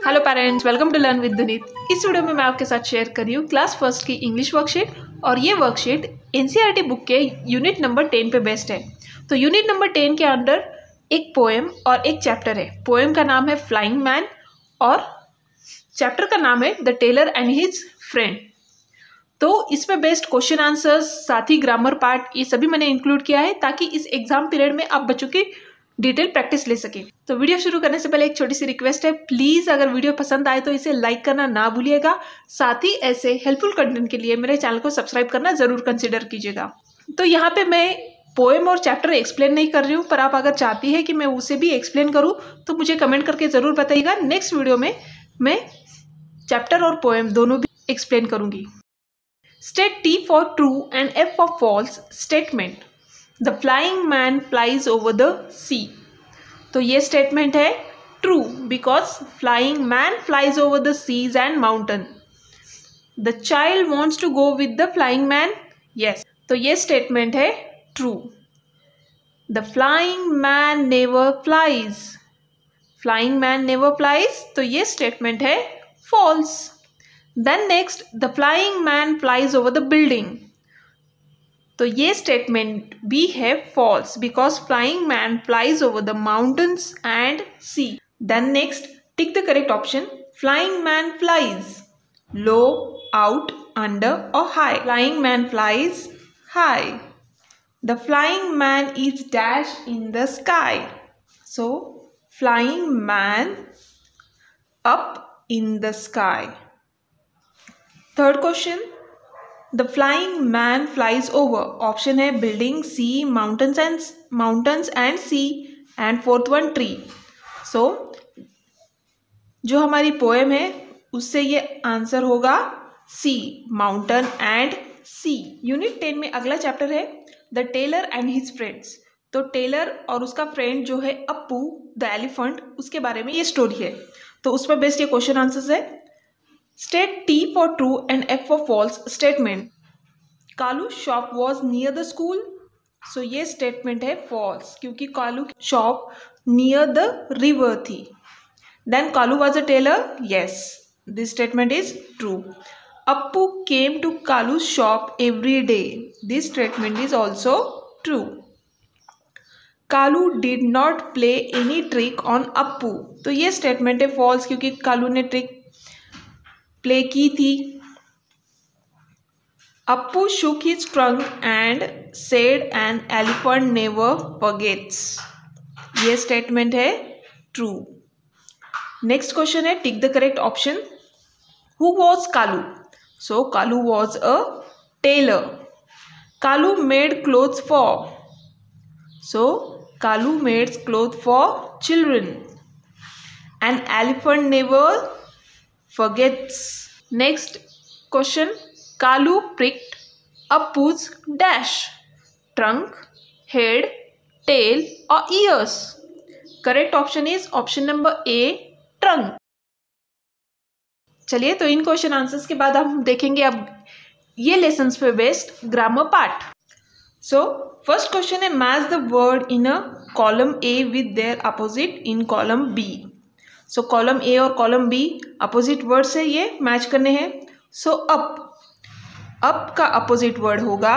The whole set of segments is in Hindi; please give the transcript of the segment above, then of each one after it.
Hello parents, welcome to learn with Dunit. इस वीडियो में मैं आपके साथ शेयर कर रही हूँ क्लास फर्स्ट की इंग्लिश वर्कशीट। और ये वर्कशीट एनसीईआरटी बुक के यूनिट नंबर 10 पे बेस्ड है। तो यूनिट नंबर 10 के अंदर एक पोएम और एक चैप्टर है। पोएम का नाम है फ्लाइंग मैन और चैप्टर का नाम है the tailor and his friend. तो इसमें बेस्ड क्वेश्चन आंसर्स, साथ ही ग्रामर पार्ट, ये सभी मैंने इंक्लूड किया है ताकि इस एग्जाम पीरियड में आप बच्चों की डिटेल प्रैक्टिस ले सके। तो वीडियो शुरू करने से पहले एक छोटी सी रिक्वेस्ट है, प्लीज़ अगर वीडियो पसंद आए तो इसे लाइक करना ना भूलिएगा। साथ ही ऐसे हेल्पफुल कंटेंट के लिए मेरे चैनल को सब्सक्राइब करना ज़रूर कंसिडर कीजिएगा। तो यहाँ पे मैं पोएम और चैप्टर एक्सप्लेन नहीं कर रही हूँ, पर आप अगर चाहती है कि मैं उसे भी एक्सप्लेन करूँ तो मुझे कमेंट करके ज़रूर बताइएगा। नेक्स्ट वीडियो में मैं चैप्टर और पोएम दोनों भी एक्सप्लेन करूँगी। State T for true and F for false statement. The flying man flies over the sea. तो ये स्टेटमेंट है true because flying man flies over the seas and mountain. The child wants to go with the flying man, yes, तो ये स्टेटमेंट है true. The flying man never flies, flying man never flies, तो ये स्टेटमेंट है false. Then next, the flying man flies over the building, तो ये स्टेटमेंट भी है false because flying man flies over the mountains and sea. Then next, tick the correct option. Flying man flies low, out, under और high. Flying man flies high. The flying man is dash in the sky, so flying man up in the sky. Third question, the flying man flies over, option है building, sea, mountains and sea, and fourth one tree. So जो हमारी पोएम है उससे ये आंसर होगा sea, mountain and sea. Unit 10 में अगला चैप्टर है the tailor and his friends. तो टेलर और उसका फ्रेंड जो है अप्पू द एलिफेंट, उसके बारे में ये स्टोरी है। तो उस पर बेस्ड ये क्वेश्चन आंसर्स है। State T for true and F for false statement. Kalu's shop was near the school. So ये statement है false क्योंकि Kalu shop near the river थी। Then Kalu was a tailor. Yes, this statement is true. Appu came to Kalu's shop every day. This statement is also true. Kalu did not play any trick on Appu. तो ये statement है false क्योंकि कालू ने trick प्ले की थी। Appu shook his trunk and said an elephant never forgets. ये स्टेटमेंट है ट्रू। नेक्स्ट क्वेश्चन है tick the correct option. Who was Kalu? So Kalu was a tailor. Kalu made clothes for, so Kalu mades cloth for children. An elephant never forgets. Next question, Kalu pricked Appu's dash, trunk, head, tail or ears. Correct option is option number A, trunk. चलिए, तो इन क्वेश्चन आंसर्स के बाद हम देखेंगे अब ये लेसन्स पे based grammar part. So first question is match the word in a column A with their opposite in column B. So column A और कॉलम बी अपोजिट वर्ड से ये मैच करने हैं। सो अप का अपोजिट वर्ड होगा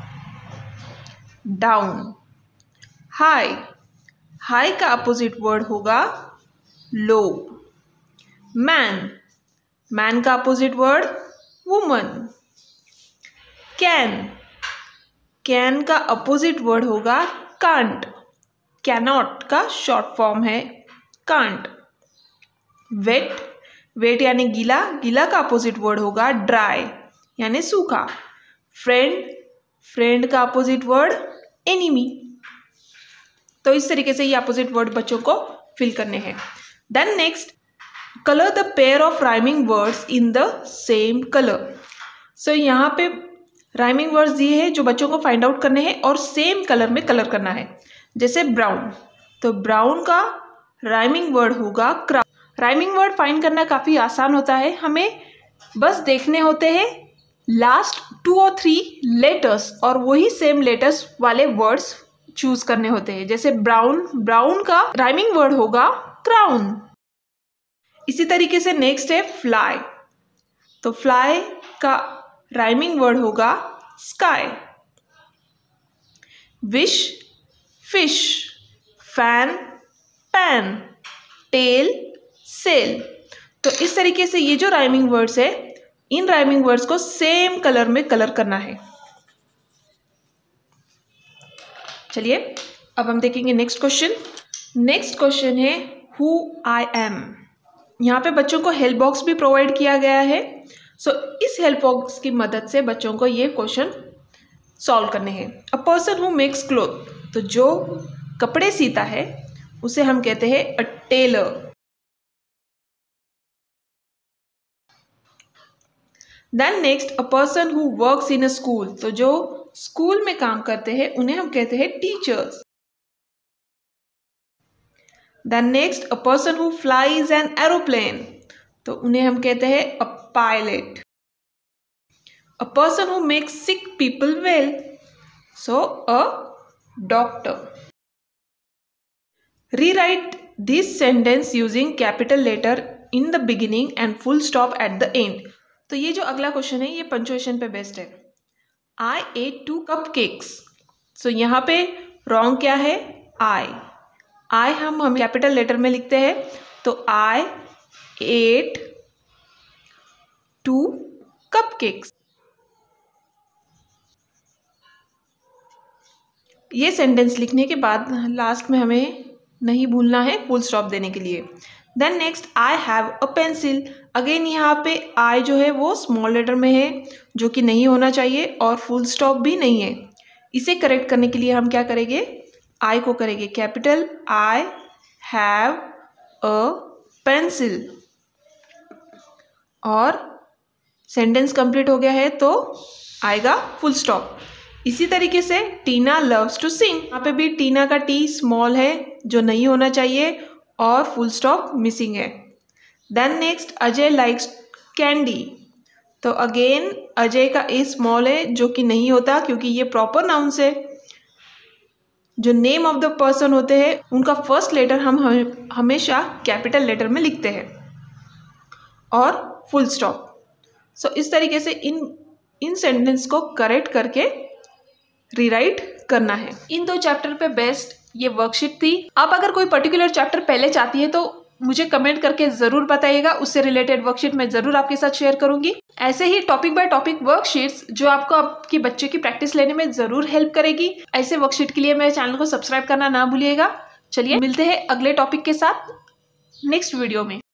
डाउन। हाई का अपोजिट वर्ड होगा लो। मैन का अपोजिट वर्ड वुमन। कैन का अपोजिट वर्ड होगा कांट। कैनॉट का शॉर्ट फॉर्म है कांट। वेट यानी गीला का अपोजिट वर्ड होगा ड्राई यानी सूखा। फ्रेंड का अपोजिट वर्ड एनिमी। तो इस तरीके से ये अपोजिट वर्ड बच्चों को फिल करने हैं। Then next, colour the pair of rhyming words in the same colour. So यहाँ पे राइमिंग वर्ड्स दिए हैं जो बच्चों को फाइंड आउट करने हैं और सेम कलर में कलर करना है। जैसे ब्राउन, तो ब्राउन का राइमिंग वर्ड होगा क्राउन। राइमिंग वर्ड फाइंड करना काफ़ी आसान होता है, हमें बस देखने होते हैं लास्ट 2 और 3 लेटर्स और वही सेम लेटर्स वाले वर्ड्स चूज करने होते हैं। जैसे ब्राउन का राइमिंग वर्ड होगा क्राउन। इसी तरीके से नेक्स्ट है फ्लाई। तो फ्लाई का राइमिंग वर्ड होगा sky. Wish fish, fan pan, tail sail. तो इस तरीके से ये जो राइमिंग वर्ड्स है, इन राइमिंग वर्ड्स को सेम कलर में कलर करना है। चलिए अब हम देखेंगे नेक्स्ट क्वेश्चन। नेक्स्ट क्वेश्चन है हु आई एम। यहाँ पे बच्चों को हेल्प बॉक्स भी प्रोवाइड किया गया है। सो इस हेल्प बॉक्स की मदद से बच्चों को ये क्वेश्चन सॉल्व करने हैं। A person who makes cloth, तो जो कपड़े सीता है उसे हम कहते हैं a tailor. Then next a person who works in a school, तो जो स्कूल में काम करते हैं उन्हें हम कहते हैं teachers. Then next a person who flies an aeroplane, तो उन्हें हम कहते हैं a pilot. A person who makes sick people well, so a doctor. Rewrite this sentence using capital letter in the beginning and full stop at the end. तो ये जो अगला क्वेश्चन है ये पंक्चुएशन पे बेस्ड है। I ate 2 cupcakes। सो यहाँ पे रॉन्ग क्या है? I हम कैपिटल लेटर में लिखते हैं, तो I ate 2 cupcakes। ये सेंटेंस लिखने के बाद लास्ट में हमें नहीं भूलना है फुल स्टॉप देने के लिए। Then next I have a pencil. Again यहाँ पे आई जो है वो स्मॉल लेटर में है, जो कि नहीं होना चाहिए, और फुल स्टॉप भी नहीं है। इसे करेक्ट करने के लिए हम क्या करेंगे? आई को करेंगे capital. I have a pencil, और सेंटेंस कंप्लीट हो गया है तो आएगा फुल स्टॉप। इसी तरीके से टीना लव्स टू सिंग, यहाँ पे भी टीना का टी स्मॉल है जो नहीं होना चाहिए, और फुल स्टॉप मिसिंग है। Then next Ajay likes candy, तो अगेन अजय का ए स्मॉल है जो कि नहीं होता, क्योंकि ये प्रॉपर नाउन्स है। जो नेम ऑफ द पर्सन होते हैं उनका फर्स्ट लेटर हम हमेशा कैपिटल लेटर में लिखते हैं, और फुल स्टॉप। सो इस तरीके से इन सेंटेंस को करेक्ट करके रीराइट करना है। इन 2 चैप्टर पे बेस्ट ये वर्कशीट थी। आप अगर कोई पर्टिकुलर चैप्टर पहले चाहती है तो मुझे कमेंट करके ज़रूर बताइएगा, उससे रिलेटेड वर्कशीट मैं ज़रूर आपके साथ शेयर करूंगी। ऐसे ही टॉपिक बाय टॉपिक वर्कशीट्स जो आपको आपके बच्चे की प्रैक्टिस लेने में ज़रूर हेल्प करेगी। ऐसे वर्कशीट के लिए मेरे चैनल को सब्सक्राइब करना ना भूलिएगा। चलिए मिलते हैं अगले टॉपिक के साथ नेक्स्ट वीडियो में।